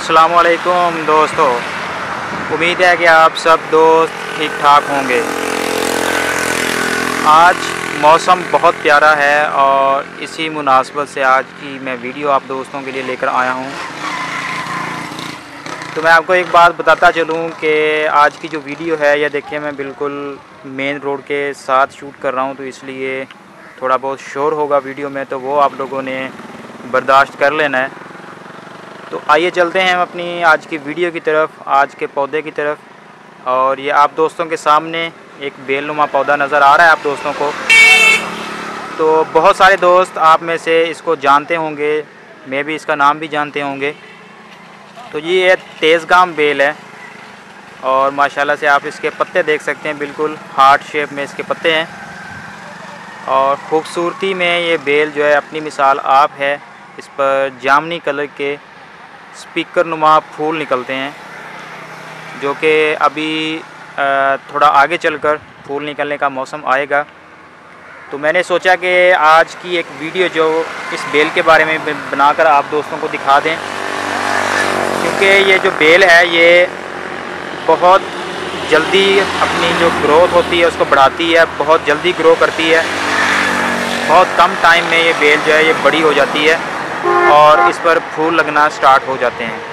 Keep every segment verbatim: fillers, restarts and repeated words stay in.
अस्सलाम वालेकुम दोस्तों, उम्मीद है कि आप सब दोस्त ठीक ठाक होंगे। आज मौसम बहुत प्यारा है और इसी मुनासबत से आज की मैं वीडियो आप दोस्तों के लिए लेकर आया हूं। तो मैं आपको एक बात बताता चलूं कि आज की जो वीडियो है यह देखिए मैं बिल्कुल मेन रोड के साथ शूट कर रहा हूं, तो इसलिए थोड़ा बहुत शोर होगा वीडियो में, तो वो आप लोगों ने बर्दाश्त कर लेना है। तो आइए चलते हैं हम अपनी आज की वीडियो की तरफ, आज के पौधे की तरफ। और ये आप दोस्तों के सामने एक बेलनुमा पौधा नज़र आ रहा है आप दोस्तों को। तो बहुत सारे दोस्त आप में से इसको जानते होंगे, मैं भी इसका नाम भी जानते होंगे। तो ये तेज़गाम बेल है और माशाल्लाह से आप इसके पत्ते देख सकते हैं, बिल्कुल हार्ट शेप में इसके पत्ते हैं। और ख़ूबसूरती में ये बेल जो है अपनी मिसाल आप है। इस पर जामनी कलर के स्पीकर नुमा फूल निकलते हैं, जो कि अभी थोड़ा आगे चलकर फूल निकलने का मौसम आएगा। तो मैंने सोचा कि आज की एक वीडियो जो इस बेल के बारे में बनाकर आप दोस्तों को दिखा दें, क्योंकि ये जो बेल है ये बहुत जल्दी अपनी जो ग्रोथ होती है उसको बढ़ाती है, बहुत जल्दी ग्रो करती है। बहुत कम टाइम में ये बेल जो है ये बड़ी हो जाती है और इस पर फूल लगना स्टार्ट हो जाते हैं।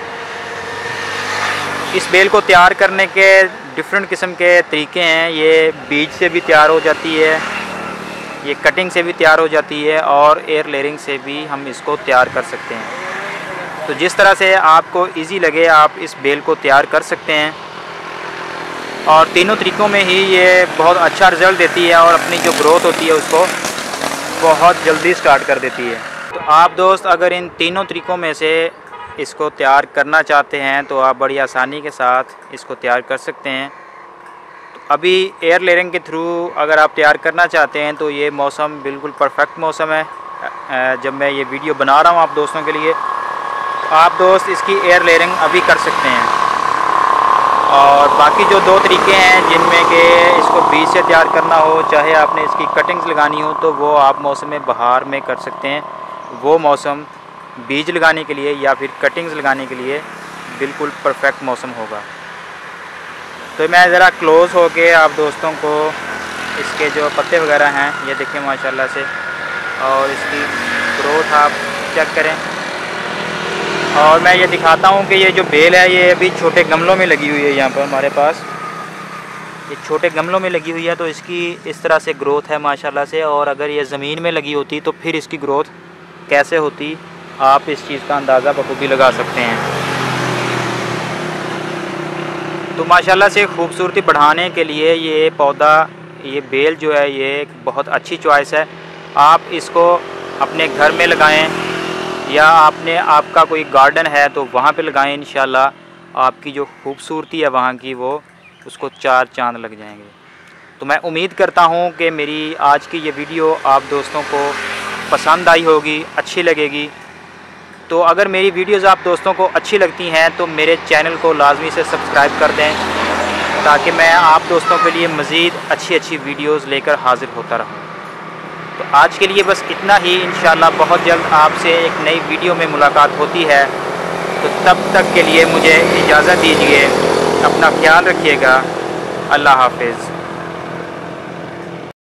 इस बेल को तैयार करने के डिफरेंट किस्म के तरीके हैं। ये बीज से भी तैयार हो जाती है, ये कटिंग से भी तैयार हो जाती है और एयर लेयरिंग से भी हम इसको तैयार कर सकते हैं। तो जिस तरह से आपको इजी लगे आप इस बेल को तैयार कर सकते हैं और तीनों तरीक़ों में ही ये बहुत अच्छा रिज़ल्ट देती है और अपनी जो ग्रोथ होती है उसको बहुत जल्दी स्टार्ट कर देती है। तो आप दोस्त अगर इन तीनों तरीक़ों में से इसको तैयार करना चाहते हैं तो आप बड़ी आसानी के साथ इसको तैयार कर सकते हैं। तो अभी एयर लेयरिंग के थ्रू अगर आप तैयार करना चाहते हैं तो ये मौसम बिल्कुल परफेक्ट मौसम है जब मैं ये वीडियो बना रहा हूँ आप दोस्तों के लिए। तो आप दोस्त इसकी एयर लेयरिंग अभी कर सकते हैं। और बाकी जो दो तरीके हैं जिनमें कि इसको बीज से तैयार करना हो, चाहे आपने इसकी कटिंग्स लगानी हो, तो वो आप मौसम बहार में कर सकते हैं। वो मौसम बीज लगाने के लिए या फिर कटिंग्स लगाने के लिए बिल्कुल परफेक्ट मौसम होगा। तो मैं ज़रा क्लोज़ होके आप दोस्तों को इसके जो पत्ते वगैरह हैं ये देखें माशाल्लाह से, और इसकी ग्रोथ आप चेक करें। और मैं ये दिखाता हूँ कि ये जो बेल है ये अभी छोटे गमलों में लगी हुई है। यहाँ पर हमारे पास ये छोटे गमलों में लगी हुई है, तो इसकी इस तरह से ग्रोथ है माशाल्लाह से। और अगर ये ज़मीन में लगी होती तो फिर इसकी ग्रोथ कैसे होती, आप इस चीज़ का अंदाज़ा बखूबी लगा सकते हैं। तो माशाल्लाह से खूबसूरती बढ़ाने के लिए ये पौधा, ये बेल जो है ये एक बहुत अच्छी चॉइस है। आप इसको अपने घर में लगाएं या आपने आपका कोई गार्डन है तो वहाँ पे लगाएं। इंशाल्लाह आपकी जो खूबसूरती है वहाँ की वो उसको चार चांद लग जाएंगे। तो मैं उम्मीद करता हूँ कि मेरी आज की ये वीडियो आप दोस्तों को पसंद आई होगी, अच्छी लगेगी। तो अगर मेरी वीडियोज़ आप दोस्तों को अच्छी लगती हैं तो मेरे चैनल को लाजमी से सब्सक्राइब कर दें, ताकि मैं आप दोस्तों के लिए मज़ीद अच्छी अच्छी वीडियोज़ लेकर हाज़िर होता रहूँ। तो आज के लिए बस इतना ही। इंशाल्लाह बहुत जल्द आपसे एक नई वीडियो में मुलाकात होती है। तो तब तक के लिए मुझे इजाज़त दीजिए। अपना ख्याल रखिएगा। अल्लाह हाफ़िज़।